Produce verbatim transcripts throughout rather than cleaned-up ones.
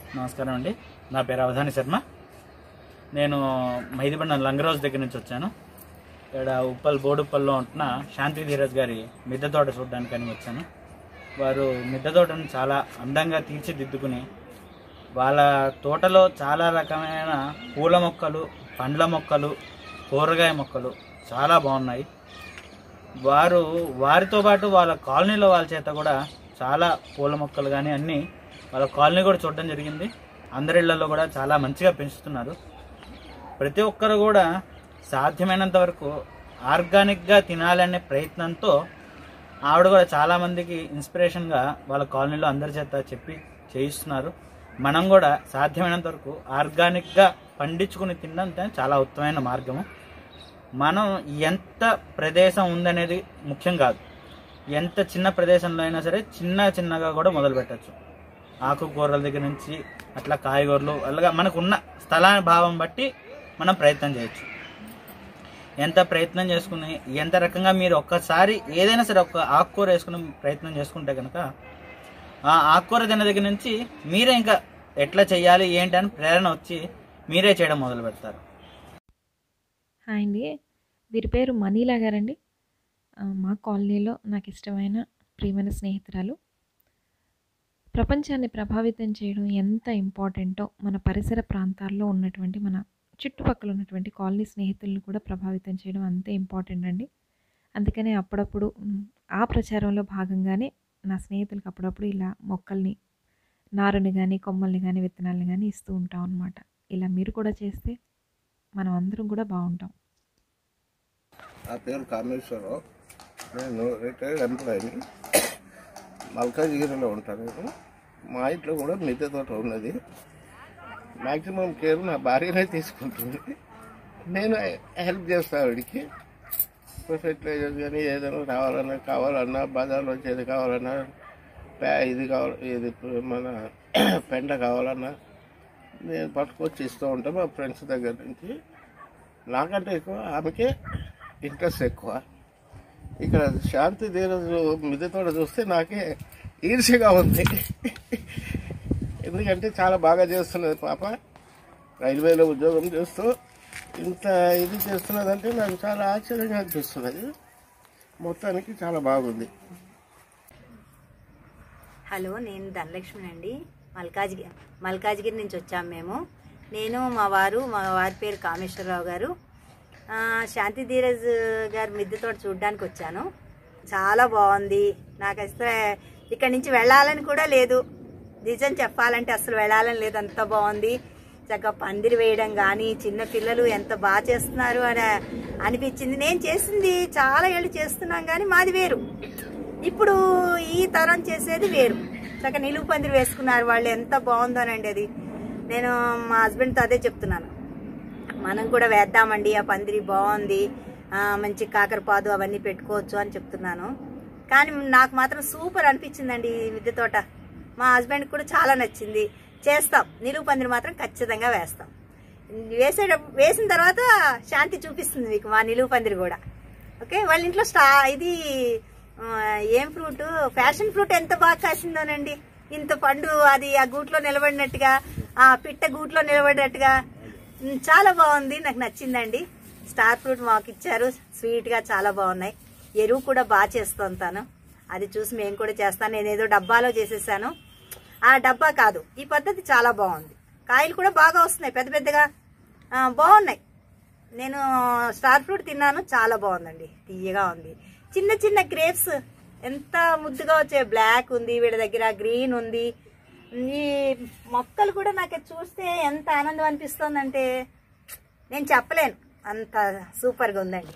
నమస్కారం అండి. నా పేరు అవధాని శర్మ. నేను మైదిబండ లంగరోజ్ దగ్గర నుంచి వచ్చాను. ఇక్కడ ఉప్పల్ బోడుప్పల్లో ఉంటున్న శాంతి ధీరజ్ గారి మిద్దె తోట చూడడానికని వచ్చాను. వారు మిద్దె తోటను చాలా అందంగా తీర్చిదిద్దుకుని వాళ్ళ తోటలో చాలా రకమైన పూల మొక్కలు, పండ్ల మొక్కలు, కూరగాయ మొక్కలు చాలా బాగున్నాయి. వారు వారితో పాటు వాళ్ళ కాలనీలో వాళ్ళ చేత కూడా చాలా పూల మొక్కలు కానీ అన్నీ వాళ్ళ కాలనీ కూడా చూడడం జరిగింది. అందరి ఇళ్లలో కూడా చాలా మంచిగా పెంచుతున్నారు. ప్రతి ఒక్కరు కూడా సాధ్యమైనంత వరకు ఆర్గానిక్గా తినాలనే ప్రయత్నంతో ఆవిడ కూడా చాలామందికి ఇన్స్పిరేషన్గా వాళ్ళ కాలనీలో అందరి చేత చెప్పి చేయిస్తున్నారు. మనం కూడా సాధ్యమైనంత వరకు ఆర్గానిక్గా పండించుకుని తినడం చాలా ఉత్తమమైన మార్గము. మనం ఎంత ప్రదేశం ఉందనేది ముఖ్యం కాదు. ఎంత చిన్న ప్రదేశంలో అయినా సరే చిన్న చిన్నగా కూడా మొదలు పెట్టచ్చు. ఆకుకూరల దగ్గర నుంచి అట్లా కాయగూరలు అలాగా మనకున్న స్థలాన్ని భావం బట్టి మనం ప్రయత్నం చేయొచ్చు. ఎంత ప్రయత్నం చేసుకుని ఎంత రకంగా మీరు ఒక్కసారి ఏదైనా సరే ఒక ఆకుకూర వేసుకుని ప్రయత్నం చేసుకుంటే కనుక ఆ ఆకుకూర తిన్న దగ్గర నుంచి మీరే ఇంకా ఎట్లా చేయాలి ఏంటి అని ప్రేరణ వచ్చి మీరే చేయడం మొదలు పెడతారు. హాయ్ అండి, వీరి పేరు మనీలా గారండి. మా కాలనీలో నాకు ఇష్టమైన ప్రియమైన స్నేహితురాలు. ప్రపంచాన్ని ప్రభావితం చేయడం ఎంత ఇంపార్టెంటో మన పరిసర ప్రాంతాల్లో ఉన్నటువంటి మన చుట్టుపక్కల ఉన్నటువంటి కాలనీ స్నేహితులను కూడా ప్రభావితం చేయడం అంతే ఇంపార్టెంట్ అండి. అందుకనే అప్పుడప్పుడు ఆ ప్రచారంలో భాగంగానే నా స్నేహితులకు అప్పుడప్పుడు ఇలా మొక్కల్ని, నారుని కానీ కొమ్మల్ని కానీ విత్తనాలను కానీ ఇస్తూ ఉంటాం అన్నమాట. ఇలా మీరు కూడా చేస్తే మనం అందరం కూడా బాగుంటాం. నా పేరు కామేశ్వరరావు. నేను రిటైర్డ్ ఎంప్లాయీని. మల్కాజ్గిరిలో ఉంటాను. నేను మా ఇంట్లో కూడా మిద్దె తోట ఉన్నది. మ్యాక్సిమం కేర్ నా భార్యనే తీసుకుంటుంది. నేను హెల్ప్ చేస్తాను ఆవిడికి. ఫెర్టిలైజర్స్ కానీ ఏదైనా రావాలన్నా కావాలన్నా బజార్లో వచ్చేది కావాలన్నా ప్యా ఇది కావాలి ఇది మన పెండ కావాలన్నా నేను పట్టుకొచ్చి ఇస్తూ ఉంటాను మా ఫ్రెండ్స్ దగ్గర నుంచి. నాకంటే ఎక్కువ ఆమెకే ఇంట్రెస్ట్ ఎక్కువ. ఇక్కడ శాంతి ధీరజ్ మిద్దె తోట చూస్తే నాకే ఈర్ష్యగా ఉంది. ఎందుకంటే చాలా బాగా చేస్తున్నది పాప. రైల్వేలో ఉద్యోగం చేస్తూ ఇంత ఇది చేస్తున్నదంటే నాకు చాలా ఆశ్చర్యంగా అనిపిస్తున్నది. మొత్తానికి చాలా బాగుంది. హలో, నేను ధనలక్ష్మి అండి. మల్కాజ్గిరి మల్కాజ్గిరి నుంచి వచ్చాము మేము. నేను మా వారు మా వారి పేరు కామేశ్వరరావు గారు. శాంతి ధీరజ్ గారి మిద్దె తోట చూడడానికి వచ్చాను. చాలా బాగుంది. నాకైతే ఇక్కడి నుంచి వెళ్ళాలని కూడా లేదు. నిజం చెప్పాలంటే అసలు వెళ్ళాలని లేదు, అంత బాగుంది. చక్కగా పందిరి వేయడం కానీ చిన్న పిల్లలు ఎంత బాగా చేస్తున్నారు అని అనిపించింది. నేను చేసింది చాలా ఏళ్ళు చేస్తున్నాం కానీ మాది వేరు. ఇప్పుడు ఈ తరం చేసేది వేరు. చక్కగా నిలువు పందిరి వేసుకున్నారు వాళ్ళు, ఎంత బాగుందోనండి అది. నేను మా హస్బెండ్తో అదే చెప్తున్నాను, మనం కూడా వేద్దామండి, ఆ పందిరి బాగుంది, మంచి కాకరపాదు అవన్నీ పెట్టుకోవచ్చు అని చెప్తున్నాను. కానీ నాకు మాత్రం సూపర్ అనిపించిందండి ఈ మిద్దె తోట. మా హస్బెండ్కి కూడా చాలా నచ్చింది. చేస్తాం, నిలువు పందిరి మాత్రం ఖచ్చితంగా వేస్తాం. వేసే వేసిన తర్వాత శాంతి చూపిస్తుంది మీకు మా నిలువు పందిరి కూడా. ఓకే, వాళ్ళ ఇంట్లో స్టా ఇది ఏం ఫ్రూట్, ఫ్యాషన్ ఫ్రూట్ ఎంత బాగా కాసిందోనండి. ఇంత పండు అది ఆ గూట్లో నిలబడినట్టుగా, ఆ పిట్ట గూట్లో నిలబడినట్టుగా చాలా బాగుంది. నాకు నచ్చిందండి. స్టార్ ఫ్రూట్ మాకు ఇచ్చారు, స్వీట్గా చాలా బాగున్నాయి. ఎరువు కూడా బాగా చేస్తుంటాను, అది చూసి మేము కూడా చేస్తాను. నేను ఏదో డబ్బాలో చేసేసాను, ఆ డబ్బా కాదు, ఈ పద్ధతి చాలా బాగుంది. కాయలు కూడా బాగా వస్తున్నాయి, పెద్ద పెద్దగా బాగున్నాయి. నేను స్టార్ ఫ్రూట్ తిన్నాను, చాలా బాగుందండి, తీయగా ఉంది. చిన్న చిన్న గ్రేప్స్ ఎంత ముద్దుగా వచ్చాయి. బ్లాక్ ఉంది వీళ్ళ దగ్గర, గ్రీన్ ఉంది. ఈ మొక్కలు కూడా నాకు చూస్తే ఎంత ఆనందం అనిపిస్తుందంటే నేను చెప్పలేను, అంత సూపర్గా ఉందండి.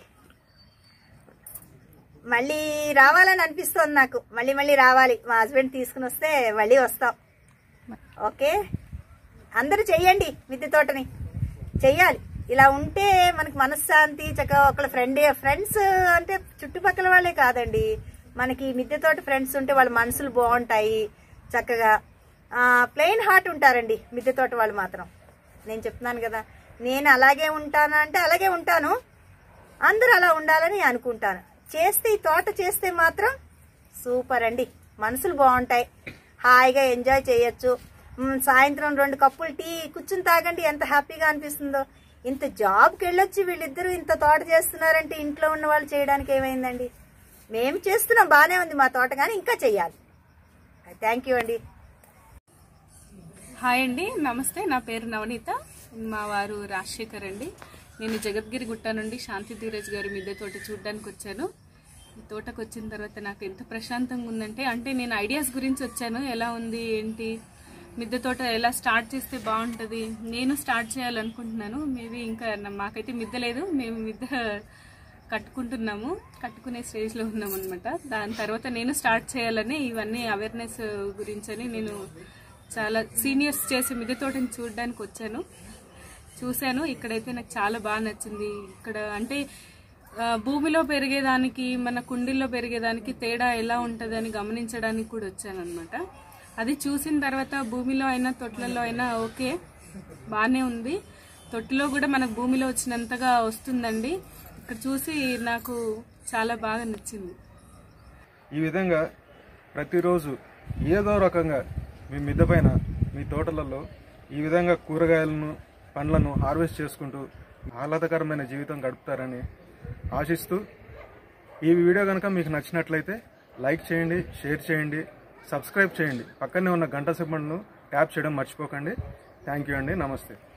మళ్ళీ రావాలని అనిపిస్తుంది నాకు, మళ్ళీ మళ్ళీ రావాలి. మా హస్బెండ్ తీసుకుని వస్తే మళ్ళీ వస్తాం. ఓకే, అందరూ చెయ్యండి, మిద్దె తోటని చెయ్యాలి. ఇలా ఉంటే మనకి మనశ్శాంతి. చక్కగా ఒకళ్ళ ఫ్రెండ్ ఫ్రెండ్స్ అంటే చుట్టుపక్కల వాళ్ళే కాదండి, మనకి మిద్దె తోట ఫ్రెండ్స్ ఉంటే వాళ్ళ మనసులు బాగుంటాయి. చక్కగా ప్లెయిన్ హార్ట్ ఉంటారండి మిద్దె తోట వాళ్ళు మాత్రం. నేను చెప్తున్నాను కదా, నేను అలాగే ఉంటాను అంటే అలాగే ఉంటాను. అందరూ అలా ఉండాలని అనుకుంటాను. చేస్తే ఈ తోట చేస్తే మాత్రం సూపర్ అండి, మనసులు బాగుంటాయి, హాయిగా ఎంజాయ్ చేయొచ్చు. మ్, సాయంత్రం రెండు కప్పులు టీ కూర్చుని తాగండి, ఎంత హ్యాపీగా అనిపిస్తుందో. ఇంత జాబ్కి వెళ్ళొచ్చి వీళ్ళిద్దరూ ఇంత తోట చేస్తున్నారంటే ఇంట్లో ఉన్న వాళ్ళు చేయడానికి ఏమైందండి? మేము చేస్తున్నాం, బాగానే ఉంది మా తోట, కానీ ఇంకా చెయ్యాలి. థ్యాంక్ యూ అండి. హాయ్ అండి, నమస్తే. నా పేరు నవనీత, మా వారు రాజశేఖర్ అండి. నేను జగద్గిరి గుట్ట నుండి శాంతి ధీరజ్ గారి మిద్దె తోట చూడడానికి వచ్చాను. ఈ తోటకు వచ్చిన తర్వాత నాకు ఎంత ప్రశాంతంగా ఉందంటే, అంటే నేను ఐడియాస్ గురించి వచ్చాను, ఎలా ఉంది ఏంటి, మిద్దె తోట ఎలా స్టార్ట్ చేస్తే బాగుంటుంది, నేను స్టార్ట్ చేయాలనుకుంటున్నాను. మేబీ ఇంకా మాకైతే మిద్దె లేదు, మేము మిద్దె కట్టుకుంటున్నాము, కట్టుకునే స్టేజ్లో ఉన్నాం అనమాట. దాని తర్వాత నేను స్టార్ట్ చేయాలని ఇవన్నీ అవేర్నెస్ గురించని నేను చాలా సీనియర్స్ చేసే మిద్దె తోటని చూడడానికి వచ్చాను. చూశాను, ఇక్కడైతే నాకు చాలా బాగా నచ్చింది. ఇక్కడ అంటే భూమిలో పెరిగేదానికి మన కుండీల్లో పెరిగేదానికి తేడా ఎలా ఉంటుందని గమనించడానికి కూడా వచ్చాను అనమాట. అది చూసిన తర్వాత భూమిలో అయినా తొట్లలో అయినా ఓకే బాగానే ఉంది, తొట్టిలో కూడా మనకు భూమిలో వచ్చినంతగా వస్తుందండి. ఇక్కడ చూసి నాకు చాలా బాగా నచ్చింది. ఈ విధంగా ప్రతిరోజు ఏదో రకంగా మీ మిద్దె పైన మీ తోటలలో ఈ విధంగా కూరగాయలను పండ్లను హార్వెస్ట్ చేసుకుంటూ ఆహ్లాదకరమైన జీవితం గడుపుతారని ఆశిస్తూ, ఈ వీడియో కనుక మీకు నచ్చినట్లయితే లైక్ చేయండి, షేర్ చేయండి, సబ్స్క్రైబ్ చేయండి, పక్కనే ఉన్న గంట సింబల్ను ట్యాప్ చేయడం మర్చిపోకండి. థ్యాంక్ యూ అండి, నమస్తే.